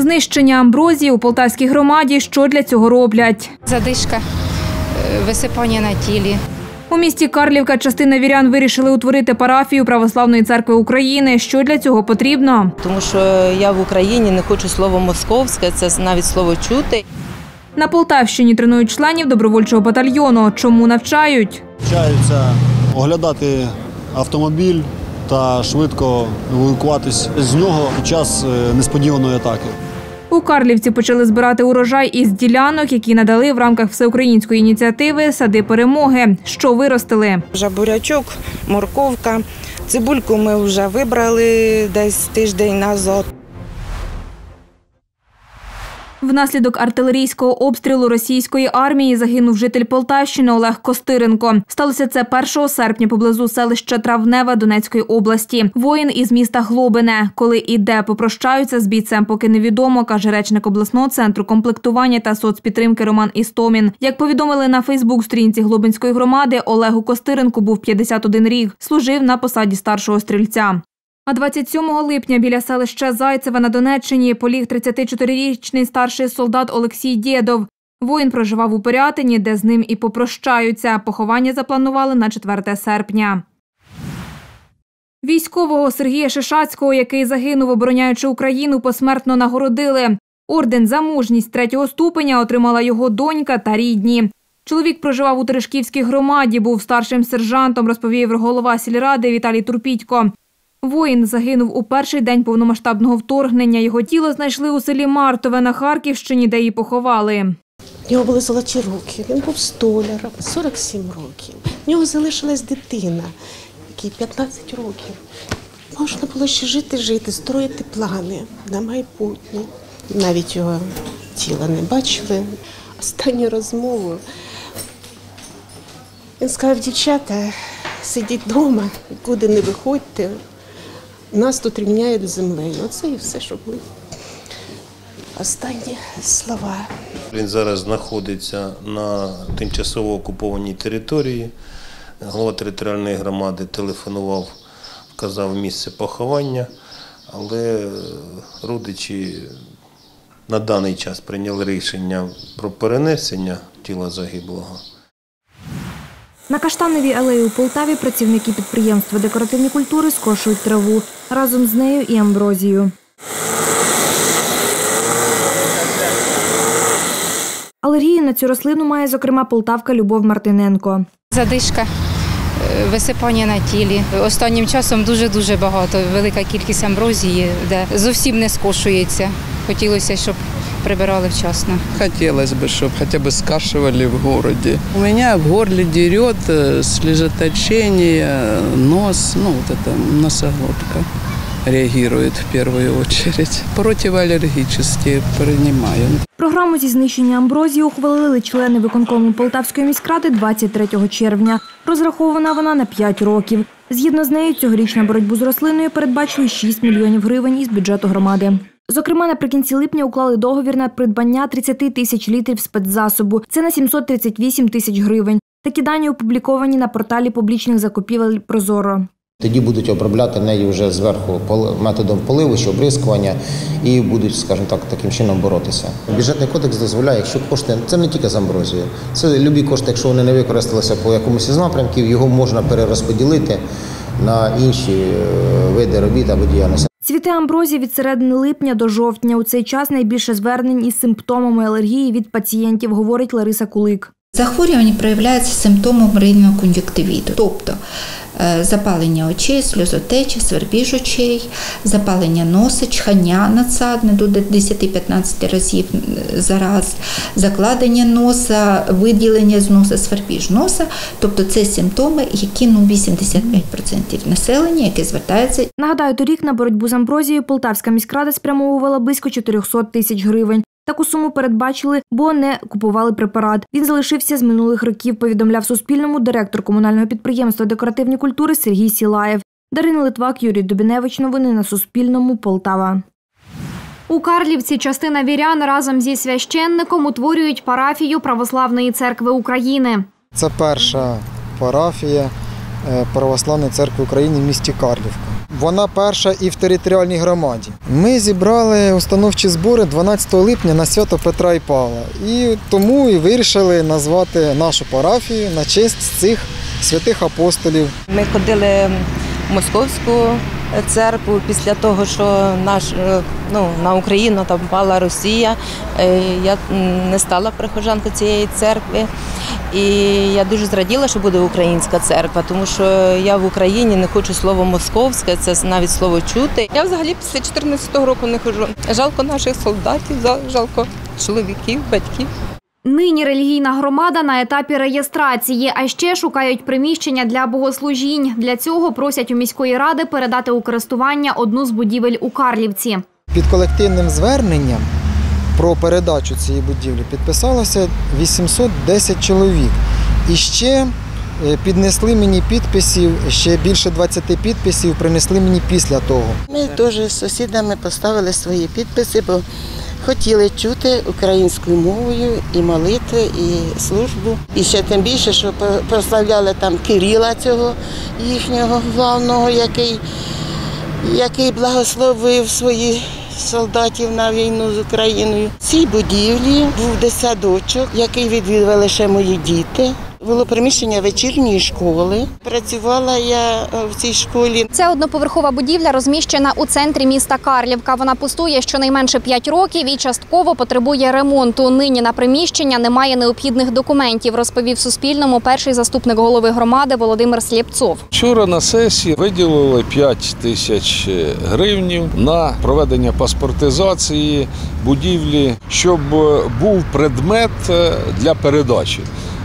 знищення амброзії у Полтавській громаді. Що для цього роблять? Задишка, висипання на тілі. У місті Карлівка частина вірян вирішили утворити парафію Православної церкви України. Що для цього потрібно? Тому що я в Україні не хочу слово «московське», це навіть слово чути. На Полтавщині тренують членів добровольчого батальйону. Чому навчають? Навчаються оглядати автомобіль та швидко евакуюватись з нього під час несподіваної атаки. У Карлівці почали збирати урожай із ділянок, які надали в рамках всеукраїнської ініціативи «Сади перемоги». Що виростили? Вже бурячок, морковка. Цибульку ми вже вибрали десь тиждень назад. Внаслідок артилерійського обстрілу російської армії загинув житель Полтавщини Олег Костиренко. Сталося це 1 серпня поблизу селища Травневе Донецької області. Воїн із міста Глобине. Коли і де попрощаються з бійцем, поки невідомо, каже речник обласного центру комплектування та соцпідтримки Роман Істомін. Як повідомили на Фейсбук-сторінці Глобинської громади, Олегу Костиренку був 51 рік. Служив на посаді старшого стрільця. А 27 липня біля селища Зайцеве на Донеччині поліг 34-річний старший солдат Олексій Дєдов. Воїн проживав у Пирятині, де з ним і попрощаються. Поховання запланували на 4 серпня. Військового Сергія Шишацького, який загинув, обороняючи Україну, посмертно нагородили. Орден «За мужність» 3-го ступеня отримала його донька та рідні. Чоловік проживав у Терешківській громаді, був старшим сержантом, розповів голова сільради Віталій Турпітько. Воїн загинув у перший день повномасштабного вторгнення. Його тіло знайшли у селі Мартове на Харківщині, де її поховали. У нього були золоті руки, він був столяром, 47 років. У нього залишилась дитина, якій 15 років. Можна було ще жити, строїти плани на майбутнє. Навіть його тіла не бачили. Останню розмову він сказав: дівчата, сидіть вдома, нікуди не виходьте. Нас тут рівняють з землею. Оце і все, що були останні слова. Він зараз знаходиться на тимчасово окупованій території. Голова територіальної громади телефонував, вказав місце поховання, але родичі на даний час прийняли рішення про перенесення тіла загиблого. На Каштановій алеї у Полтаві працівники підприємства «Декоративні культури» скошують траву. Разом з нею і амброзію. Алергію на цю рослину має, зокрема, полтавка Любов Мартиненко. Задишка, висипання на тілі. Останнім часом дуже багато, велика кількість амброзії, де зовсім не скошується. Хотілося, щоб прибирали вчасно. Хотелось бы, чтобы хотя бы скашивали в городе. У меня в горле дерет, слезоточение, нос, вот это носоглотка реагирует в первую очередь. Противоаллергические принимаю. Програму зі знищення амброзії ухвалили члени виконкому Полтавської міськради 23 червня. Розрахована вона на 5 років. Згідно з нею, цьогоріч на боротьбу з рослиною передбачили 6 мільйонів гривень із бюджету громади. Зокрема, наприкінці липня уклали договір на придбання 30 тисяч літрів спецзасобу. Це на 738 тисяч гривень. Такі дані опубліковані на порталі публічних закупівель «Прозоро». Тоді будуть обробляти неї вже зверху методом поливу чи обрискування і будуть, скажімо так, таким чином боротися. Бюджетний кодекс дозволяє, якщо кошти, це не тільки з амброзією, це любі кошти, якщо вони не використалися по якомусь із напрямків, його можна перерозподілити на інші види робіт або діяльності. Цвіте амброзії від середини липня до жовтня. У цей час найбільше звернень із симптомами алергії від пацієнтів, говорить Лариса Кулик. Захворювання проявляється симптомом ринного кон'юнктивіту, тобто запалення очей, сльозотечі, свербіж очей, запалення носа, чхання надсадне до 10-15 разів за раз, закладення носа, виділення з носа, свербіж носа. Тобто це симптоми, які 85% населення, яке звертається. Нагадаю, торік на боротьбу з амброзією Полтавська міськрада спрямовувала близько 400 тисяч гривень. Таку суму передбачили, бо не купували препарат. Він залишився з минулих років, повідомляв Суспільному директор комунального підприємства «Декоративні культури» Сергій Сілаєв. Дарина Литвак, Юрій Дубіневич. Новини на Суспільному. Полтава. У Карлівці частина вірян разом зі священником утворюють парафію Православної церкви України. Це перша парафія Православної церкви України в місті Карлівка. вона перша і в територіальній громаді. Ми зібрали установчі збори 12 липня на свято Петра і Павла. І тому і вирішили назвати нашу парафію на честь цих святих апостолів. Ми ходили в Московську церкву після того, що на Україну там пала Росія. Я не стала прихожанкою цієї церкви. І я дуже зраділа, що буде українська церква, тому що я в Україні не хочу слово «московське», це навіть слово чути. Я взагалі після 14-го року не ходжу. Жалко наших солдатів, жалко чоловіків, батьків. Нині релігійна громада на етапі реєстрації, а ще шукають приміщення для богослужінь. Для цього просять у міської ради передати у користування одну з будівель у Карлівці. Під колективним зверненням про передачу цієї будівлі підписалося 810 чоловік. І ще піднесли мені підписів, ще більше 20 підписів принесли мені після того. Ми теж з сусідами поставили свої підписи, бо хотіли чути українською мовою і молитви, і службу. І ще тим більше, що прославляли там Кирила, цього їхнього главного, який благословив своїх солдатів на війну з Україною. В цій будівлі був дитсадочок, який відвідували ще мої діти. Було приміщення вечірньої школи. Працювала я в цій школі. Це одноповерхова будівля розміщена у центрі міста Карлівка. Вона пустує щонайменше 5 років і частково потребує ремонту. Нині на приміщення немає необхідних документів, розповів Суспільному перший заступник голови громади Володимир Слєпцов. Вчора на сесії виділили 5 тисяч гривень на проведення паспортизації будівлі, щоб був предмет для передачі.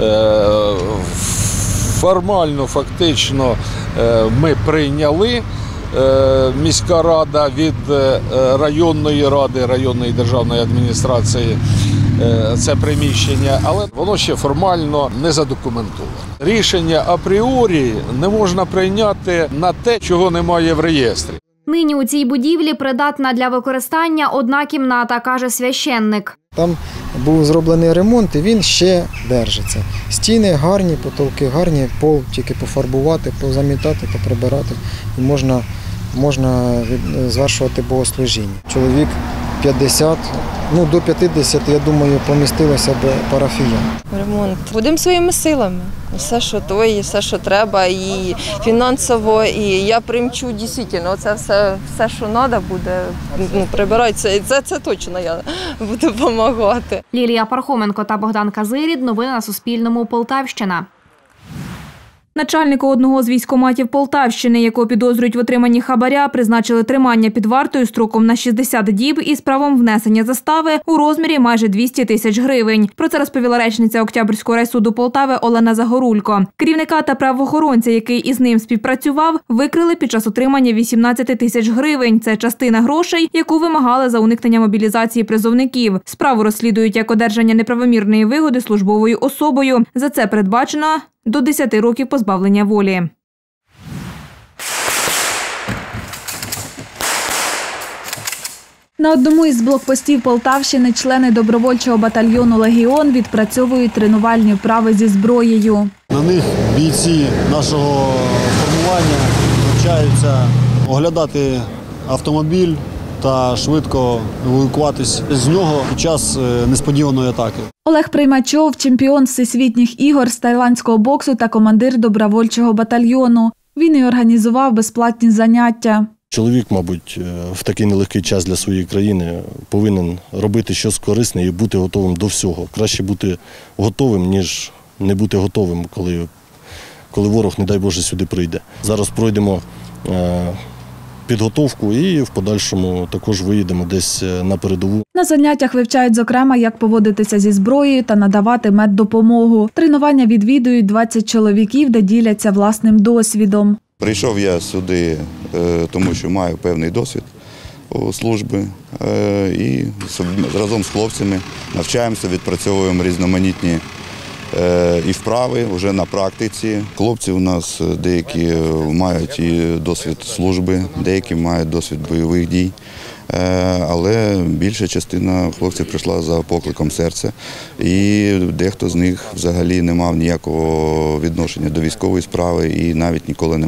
Формально, фактично, ми прийняли, міська рада від районної ради, районної державної адміністрації це приміщення, але воно ще формально не задокументовано. Рішення апріорі не можна прийняти на те, чого немає в реєстрі. Нині у цій будівлі придатна для використання одна кімната, каже священник. Там був зроблений ремонт і він ще держиться. Стіни гарні, потолки гарні, пол тільки пофарбувати, позамітати, поприбирати і можна звершувати богослужіння. Чоловік 50, до 50, я думаю, помістилося б парафіян. Ремонт. Будемо своїми силами. Все, що то, і все, що треба, і фінансово, і я примчу, дійсно, це все, що треба буде, прибирати. Це точно я буду допомагати. Лілія Пархоменко та Богдан Казирід. Новини на Суспільному. Полтавщина. Начальнику одного з військкоматів Полтавщини, якого підозрюють в отриманні хабаря, призначили тримання під вартою строком на 60 діб із правом внесення застави у розмірі майже 200 тисяч гривень. Про це розповіла речниця Октябрського райсуду Полтави Олена Загорулько. Керівника та правоохоронця, який із ним співпрацював, викрили під час отримання 18 тисяч гривень. Це частина грошей, яку вимагали за уникнення мобілізації призовників. Справу розслідують як одержання неправомірної вигоди службовою особою. За це передбачено до 10 років позбавлення волі. На одному із блокпостів Полтавщини члени добровольчого батальйону «Легіон» відпрацьовують тренувальні вправи зі зброєю. На них бійці нашого формування навчаються оглядати автомобіль та швидко евакуюватись з нього під час несподіваної атаки. Олег Приймачов – чемпіон всесвітніх ігор з тайландського боксу та командир добровольчого батальйону. Він і організував безплатні заняття. Чоловік, мабуть, в такий нелегкий час для своєї країни повинен робити щось корисне і бути готовим до всього. Краще бути готовим, ніж не бути готовим, коли ворог, не дай Боже, сюди прийде. Зараз пройдемо підготовку і в подальшому також виїдемо десь на передову. На заняттях вивчають, зокрема, як поводитися зі зброєю та надавати меддопомогу. Тренування відвідують 20 чоловіків, де діляться власним досвідом. Прийшов я сюди, тому що маю певний досвід у службі і разом з хлопцями навчаємося, відпрацьовуємо різноманітні і вправи вже на практиці. Хлопці у нас деякі мають і досвід служби, деякі мають досвід бойових дій. Але більша частина хлопців прийшла за покликом серця, і дехто з них взагалі не мав ніякого відношення до військової справи і навіть ніколи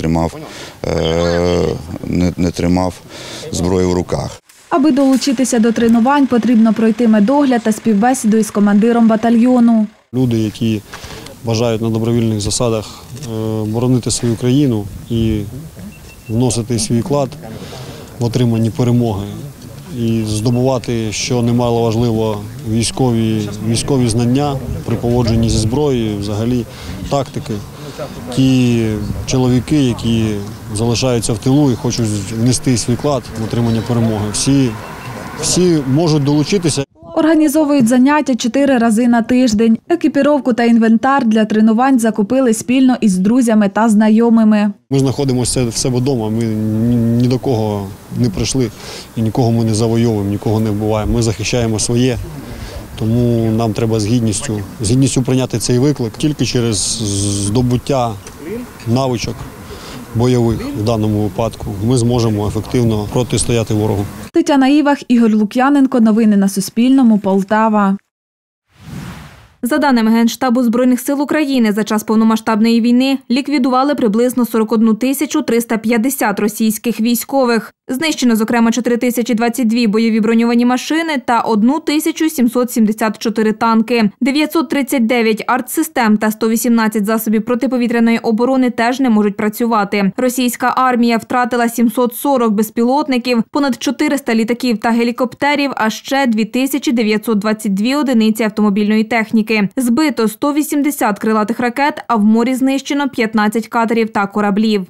не тримав зброю в руках. Аби долучитися до тренувань, потрібно пройти медогляд та співбесіду із командиром батальйону. Люди, які бажають на добровільних засадах боронити свою країну і вносити свій вклад в отриманні перемоги і здобувати, що немало важливо, військові знання при поводженні зі зброєю, взагалі тактики. Ті чоловіки, які залишаються в тилу і хочуть внести свій вклад в отримання перемоги, всі можуть долучитися. Організовують заняття 4 рази на тиждень. Екіпіровку та інвентар для тренувань закупили спільно із друзями та знайомими. Ми знаходимося в себе вдома, ми ні до кого не прийшли і нікого ми не завойовуємо, нікого не вбиваємо. Ми захищаємо своє, тому нам треба з гідністю прийняти цей виклик. Тільки через здобуття навичок бойових в даному випадку ми зможемо ефективно протистояти ворогу. Тетяна Івах, Ігор Лук'яненко. Новини на Суспільному. Полтава. За даними Генштабу Збройних сил України, за час повномасштабної війни ліквідували приблизно 41 350 російських військових. Знищено, зокрема, 4022 бойові броньовані машини та 1774 танки. 939 артсистем та 118 засобів протиповітряної оборони теж не можуть працювати. Російська армія втратила 740 безпілотників, понад 400 літаків та гелікоптерів, а ще 2922 одиниці автомобільної техніки. Збито 180 крилатих ракет, а в морі знищено 15 катерів та кораблів.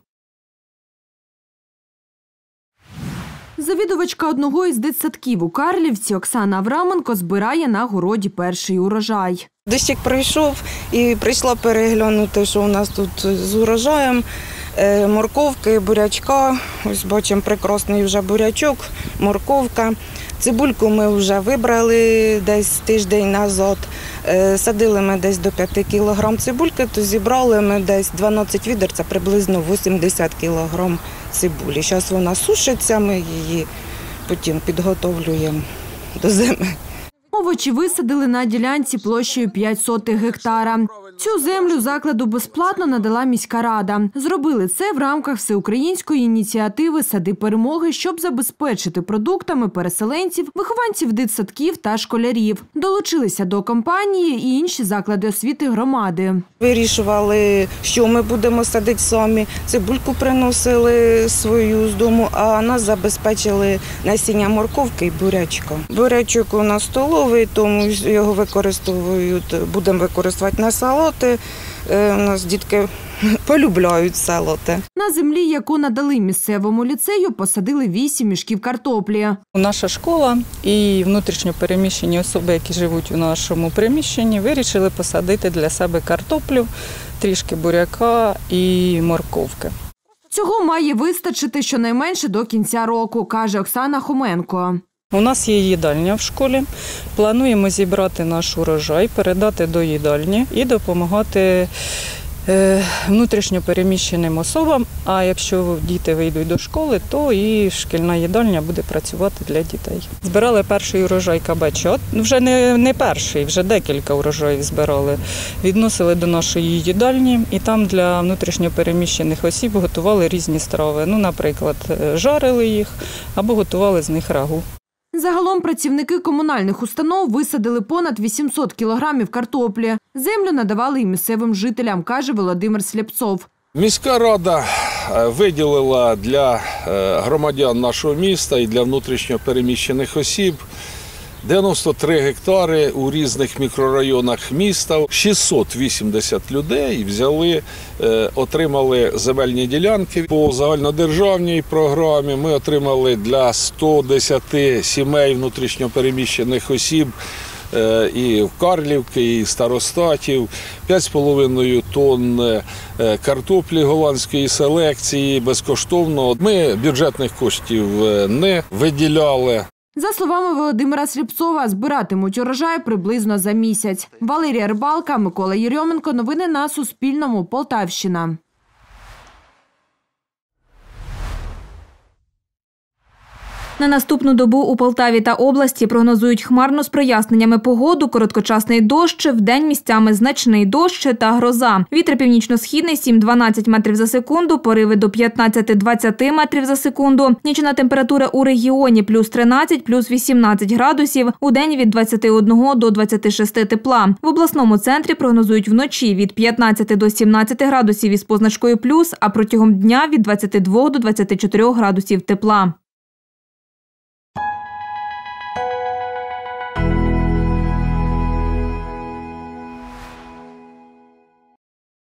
Завідувачка одного із дитсадків у Карлівці Оксана Авраменко збирає на городі перший урожай. Дощик прийшов і прийшла переглянути, що у нас тут з урожаєм. Морковки, бурячка. Ось бачимо прекрасний вже бурячок, морковка. Цибульку ми вже вибрали десь тиждень назад. Садили ми десь до 5 кг цибульки, то зібрали ми десь 12 відер, це приблизно 80 кг цибулі. Зараз вона сушиться, ми її потім підготовлюємо до зими. Овочі висадили на ділянці площею 0,05 гектара. Цю землю закладу безплатно надала міська рада. Зробили це в рамках всеукраїнської ініціативи «Сади перемоги», щоб забезпечити продуктами переселенців, вихованців дитсадків та школярів. Долучилися до кампанії і інші заклади освіти громади. Вирішували, що ми будемо садити самі. Цибульку приносили свою з дому, а нас забезпечили насіння морковки і бурячка. Бурячок у нас столовий, тому його будемо використовувати на салати. У нас дітки полюбляють салати. На землі, яку надали місцевому ліцею, посадили 8 мішків картоплі. Наша школа і внутрішньо переміщені особи, які живуть у нашому приміщенні, вирішили посадити для себе картоплю, трішки буряка і морковки. Цього має вистачити щонайменше до кінця року, каже Оксана Хоменко. У нас є їдальня в школі. Плануємо зібрати наш урожай, передати до їдальні і допомагати внутрішньо переміщеним особам. А якщо діти вийдуть до школи, то і шкільна їдальня буде працювати для дітей. Збирали перший урожай кабачат. Вже не перший, вже декілька урожаїв збирали. Відносили до нашої їдальні і там для внутрішньо переміщених осіб готували різні страви. Наприклад, жарили їх або готували з них рагу. Загалом працівники комунальних установ висадили понад 800 кілограмів картоплі. Землю надавали і місцевим жителям, каже Володимир Слєпцов. Міська рада виділила для громадян нашого міста і для внутрішньо переміщених осіб 93 гектари у різних мікрорайонах міста. 680 людей отримали земельні ділянки. По загальнодержавній програмі ми отримали для 110 сімей внутрішньо переміщених осіб і в Карлівки, і Старостатів, 5,5 тонн картоплі голландської селекції безкоштовно. Ми бюджетних коштів не виділяли. За словами Володимира Слєпцова, збиратимуть урожай приблизно за місяць. Валерія Рибалка, Микола Єрьоменко. Новини на Суспільному. Полтавщина. На наступну добу у Полтаві та області прогнозують хмарну з проясненнями погоду, короткочасний дощ, вдень місцями значний дощ та гроза. Вітер північно-східний 7-12 метрів за секунду, пориви до 15-20 метрів за секунду. Нічна температура у регіоні плюс 13, плюс 18 градусів, удень від 21 до 26 тепла. В обласному центрі прогнозують вночі від 15 до 17 градусів із позначкою плюс, а протягом дня від 22 до 24 градусів тепла.